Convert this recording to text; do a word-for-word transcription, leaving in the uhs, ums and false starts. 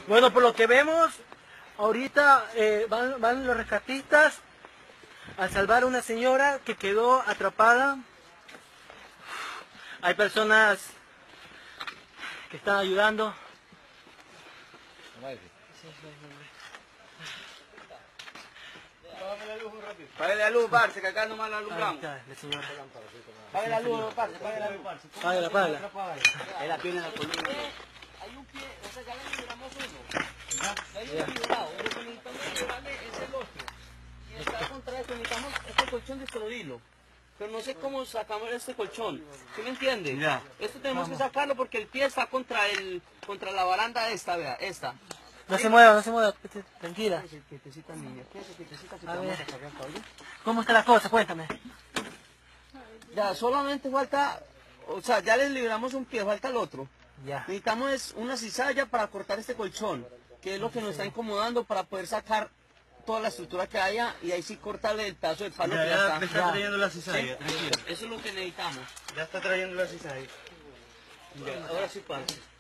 Bueno, por lo que vemos, ahorita eh, van, van los rescatistas a salvar a una señora que quedó atrapada. Hay personas que están ayudando. Pague la luz, parce, que acá nomás la luz Ahí blanca. está, la señora. Pague la luz, parce, pague la luz. Págala, págala. Ahí la tiene la columna. Hay un pie, o sea, ya le liberamos uno. Ya hay uno liberado. Lo que necesitamos liberarle es el otro. Y está contra esto, necesitamos este colchón destruirlo. Pero no sé cómo sacamos este colchón. ¿Sí me entiende? Ya. Esto tenemos que sacarlo porque el pie está contra el, contra la baranda esta, vea, esta. No se mueva, no se mueva, tranquila. Quietecita, niña, quietecita, que te A vamos a ver. sacar, caballo. ¿Cómo está la cosa? Cuéntame. Ya, solamente falta, o sea, ya les liberamos un pie, falta el otro. Ya. Necesitamos es una cizalla para cortar este colchón, que es lo que nos está incomodando para poder sacar toda la estructura que haya y ahí sí cortarle el pedazo de palo Ya, que ya ya está. me está Ya. trayendo la cizalla, ¿Sí? tranquilo. Eso es lo que necesitamos. Ya está trayendo la cizalla. Ya, ahora sí, parce.